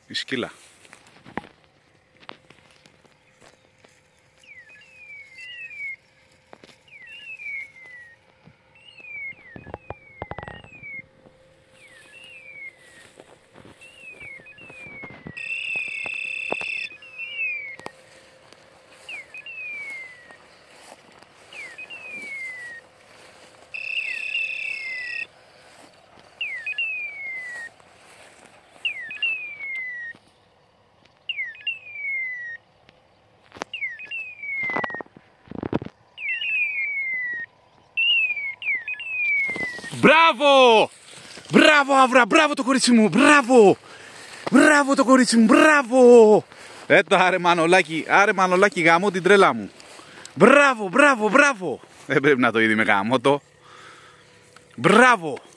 η σκύλα. Μπράβο! Μπράβο Αύρα, μπράβο το κορίτσι μου, μπράβο! Μπράβο το κορίτσι μου, μπράβο! Άρε Μανολάκη, γαμώ την τρέλα μου. Μπράβο, μπράβο, μπράβο! Δεν πρέπει να το είδη με γαμώτο. Μπράβο!